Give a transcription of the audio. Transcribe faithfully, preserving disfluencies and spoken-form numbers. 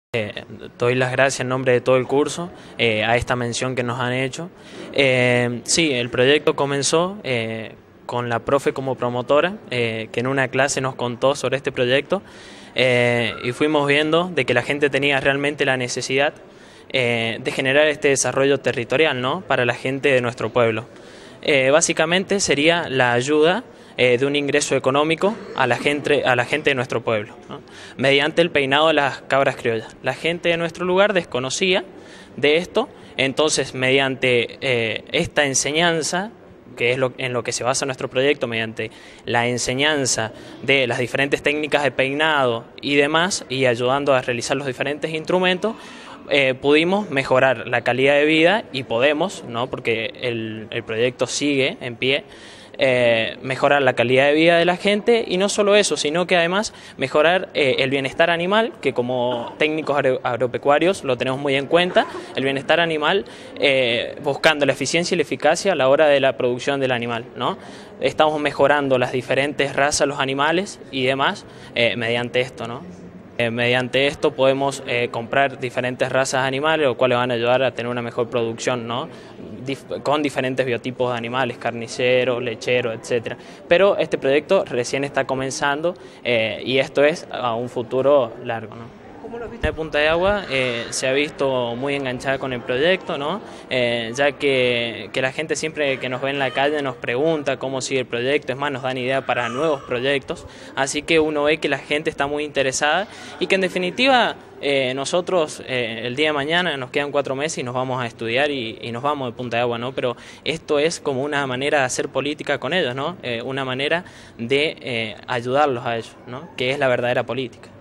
Eh, doy las gracias en nombre de todo el curso eh, a esta mención que nos han hecho. Eh, sí, el proyecto comenzó eh, con la profe como promotora, eh, que en una clase nos contó sobre este proyecto eh, y fuimos viendo de que la gente tenía realmente la necesidad eh, de generar este desarrollo territorial, ¿no?, para la gente de nuestro pueblo. Eh, básicamente sería la ayuda Eh, de un ingreso económico a la gente, a la gente de nuestro pueblo, ¿no?, mediante el peinado de las cabras criollas. La gente de nuestro lugar desconocía de esto, entonces mediante eh, esta enseñanza, que es lo, en lo que se basa nuestro proyecto, mediante la enseñanza de las diferentes técnicas de peinado y demás, y ayudando a realizar los diferentes instrumentos, Eh, pudimos mejorar la calidad de vida y podemos, ¿no?, porque el, el proyecto sigue en pie, eh, mejorar la calidad de vida de la gente, y no solo eso, sino que además mejorar eh, el bienestar animal, que como técnicos agro agropecuarios lo tenemos muy en cuenta, el bienestar animal eh, buscando la eficiencia y la eficacia a la hora de la producción del animal, ¿no? Estamos mejorando las diferentes razas de los animales y demás eh, mediante esto, ¿no? Eh, mediante esto podemos eh, comprar diferentes razas de animales, lo cual van a ayudar a tener una mejor producción, ¿no?, Dif con diferentes biotipos de animales, carnicero, lechero, etcétera. Pero este proyecto recién está comenzando eh, y esto es a un futuro largo, ¿no? De Punta de Agua eh, se ha visto muy enganchada con el proyecto, ¿no?, eh, ya que, que la gente siempre que nos ve en la calle nos pregunta cómo sigue el proyecto, es más, nos dan idea para nuevos proyectos, así que uno ve que la gente está muy interesada y que en definitiva eh, nosotros eh, el día de mañana nos quedan cuatro meses y nos vamos a estudiar y, y nos vamos de Punta de Agua, ¿no?, pero esto es como una manera de hacer política con ellos, ¿no?, eh, una manera de eh, ayudarlos a ellos, ¿no?, que es la verdadera política.